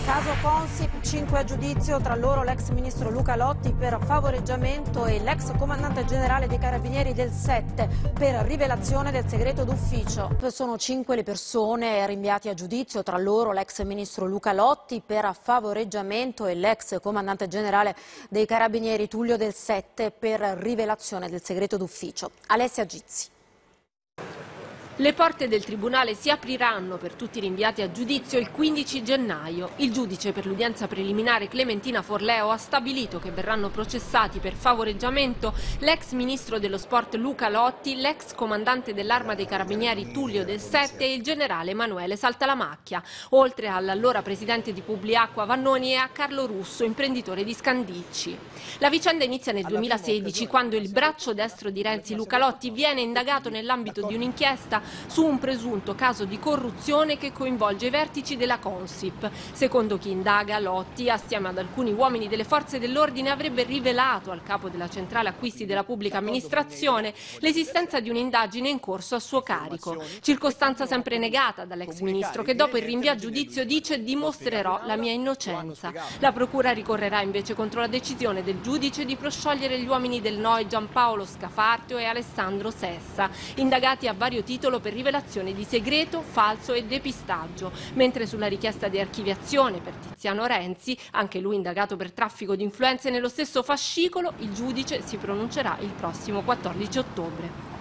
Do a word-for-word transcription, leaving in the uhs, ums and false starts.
Caso Consip, cinque a giudizio, tra loro l'ex ministro Luca Lotti per favoreggiamento e l'ex comandante generale dei Carabinieri del sette per rivelazione del segreto d'ufficio. Sono cinque le persone rinviate a giudizio, tra loro l'ex ministro Luca Lotti per favoreggiamento e l'ex comandante generale dei Carabinieri Tullio del sette per rivelazione del segreto d'ufficio. Alessia Gizzi. Le porte del Tribunale si apriranno per tutti i rinviati a giudizio il quindici gennaio. Il giudice per l'udienza preliminare Clementina Forleo ha stabilito che verranno processati per favoreggiamento l'ex ministro dello sport Luca Lotti, l'ex comandante dell'Arma dei Carabinieri Tullio del sette e il generale Emanuele Saltalamacchia, oltre all'allora presidente di Publiacqua Vannoni e a Carlo Russo, imprenditore di Scandicci. La vicenda inizia nel duemilasedici, quando il braccio destro di Renzi, Luca Lotti, viene indagato nell'ambito di un'inchiesta su un presunto caso di corruzione che coinvolge i vertici della Consip. Secondo chi indaga, Lotti, assieme ad alcuni uomini delle forze dell'ordine, avrebbe rivelato al capo della centrale acquisti della pubblica amministrazione l'esistenza di un'indagine in corso a suo carico. Circostanza sempre negata dall'ex ministro, che dopo il rinvio a giudizio dice: dimostrerò la mia innocenza. La procura ricorrerà invece contro la decisione del giudice di prosciogliere gli uomini del N O E Giampaolo Scafartio e Alessandro Sessa, indagati a vario titolo per rivelazione di segreto, falso e depistaggio, mentre sulla richiesta di archiviazione per Tiziano Renzi, anche lui indagato per traffico di influenze nello stesso fascicolo, il giudice si pronuncerà il prossimo quattordici ottobre.